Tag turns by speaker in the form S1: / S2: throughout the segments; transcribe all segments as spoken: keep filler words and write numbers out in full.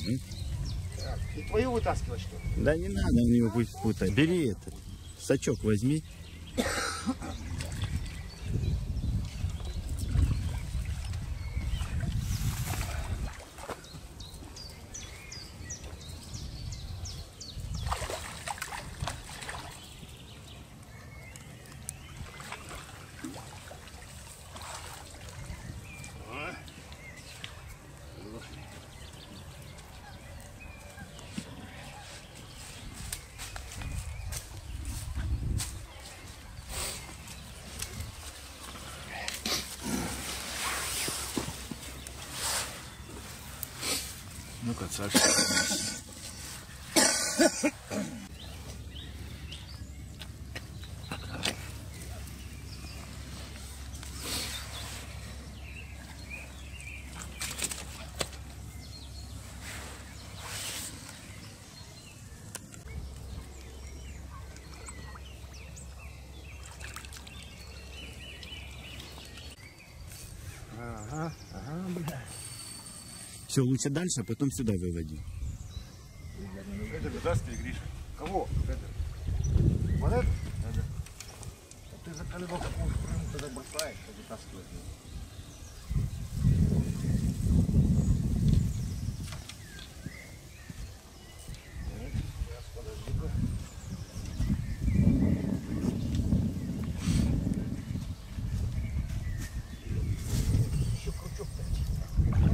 S1: Угу.
S2: Так, и твою вытаскивать, что ли?
S1: Да не надо, он его пусть путает. Бери этот, сачок возьми.
S2: Ну-ка, Саша. Ага, ага, бля.
S1: Все, лучше дальше, а потом сюда выводи.
S2: Это вытаскивай, Гриша. Кого? Это. Вот это? Это. А ты заколебал, какую прыгу тогда бросаешь, а вытаскивать. Сейчас, подожди-ка. Еще крючок дать.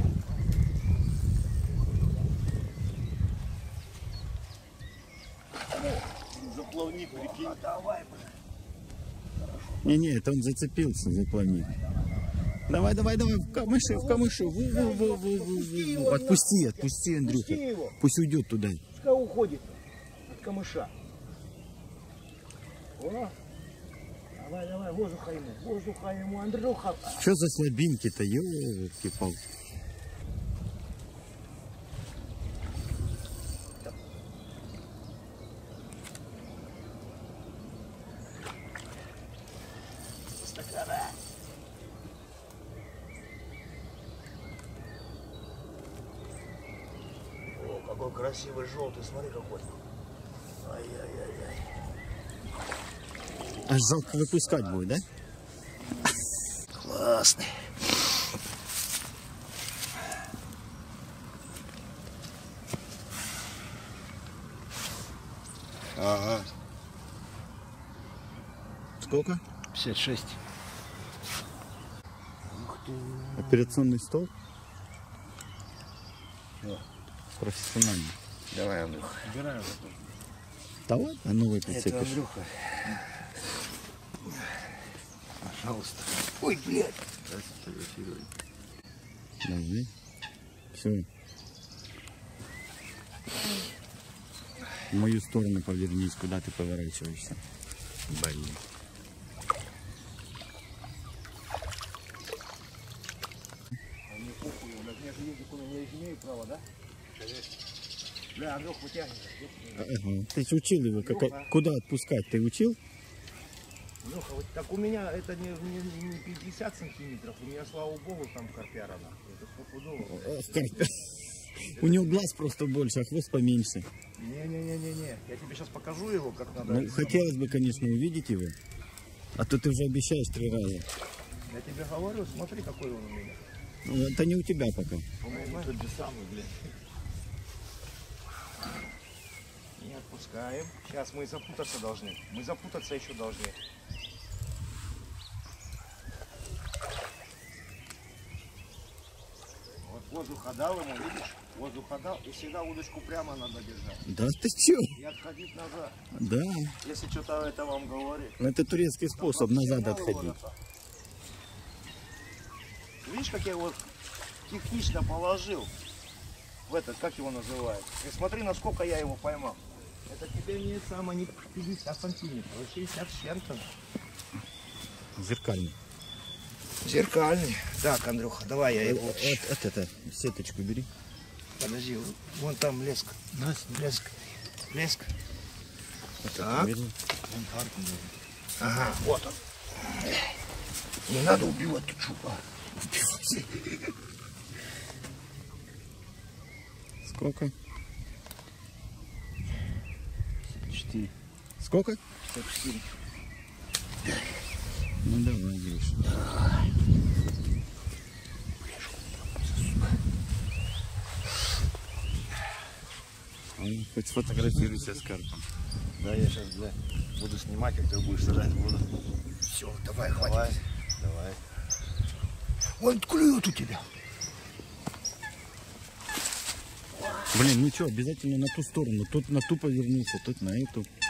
S2: Заплавник, прикинь. А, давай, бля.
S1: Не-не, это он зацепился за плавник. Давай, давай, давай, в камыши, в камыши. Ву, ву, ву, ву, ву, ву. Отпусти, отпусти, Андрюха.
S2: Пусти его.
S1: Пусть уйдет туда.
S2: Пускай уходит от камыша. О, давай, давай, воздуха ему, воздуха ему, Андрюха.
S1: Что за слабинки-то, ёлки-палки.
S2: О, какой красивый желтый, смотри какой. Ай-яй-яй-яй.
S1: Аж жалко выпускать будет, да?
S2: Классный.
S1: Ага. Сколько?
S2: пятьдесят шесть. Ух ты.
S1: Операционный стол?
S2: Да.
S1: Профессиональный.
S2: Давай, Андрюха. Убираем.
S1: Да ладно, новый прицепишь.
S2: Это Андрюха. Пожалуйста. Ой, блядь.
S1: Давай. Все. В мою сторону повернись, куда ты поворачиваешься. Блин.
S2: А мне похуй, я же ездил, куда я имею право, да? Бля, Андрюх, вытягивай.
S1: Ага. Ты же учил его, как, куда отпускать, ты учил?
S2: Леха, вот так у меня это не, не, не пятьдесят сантиметров, у меня, слава богу, там карпяра. Это стопудово.
S1: У него глаз просто больше, а хвост поменьше.
S2: Не-не-не-не-не, я тебе сейчас покажу его, как надо.
S1: Ну, хотелось бы, конечно, увидеть его. А то ты уже обещаешь три раза.
S2: Я тебе говорю, смотри, какой он у меня.
S1: Ну, это не у тебя пока.
S2: По-моему, тот же самый, блядь. Не отпускаем. Сейчас мы запутаться должны. Мы запутаться еще должны. Вот воздух отдал ему, видишь? Воздух отдал, и всегда удочку прямо надо держать.
S1: Да ты чё?
S2: И отходить назад.
S1: Да.
S2: Если что-то это вам говорит.
S1: Это турецкий способ, назад отходить.
S2: Видишь, как я его технично положил в этот, как его называют. И смотри, насколько я его поймал. Это тебе не самое не пятьдесят сантиметров, а шестьдесят с чем-то.
S1: Зеркальный.
S2: Зеркальный. Так, Андрюха, давай я его...
S1: Вот, вот это, сеточку бери.
S2: Подожди, вон там леск. Леск. Леск.
S1: Вот
S2: так.
S1: бери.
S2: Ага, вот он. Не надо убивать чупа.
S1: Сколько Сколько?
S2: четыре.
S1: Сколько?
S2: сорок четыре.
S1: Ну давай, Гриша. Ну, хоть сфотографируйся с карпом.
S2: Да, я сейчас, бля, буду снимать, как ты будешь сажать в воду. Все, давай, хватит. Давай, давай. Он клюет у тебя.
S1: Блин, ну что, обязательно на ту сторону. Тут на ту повернуться, тут на эту.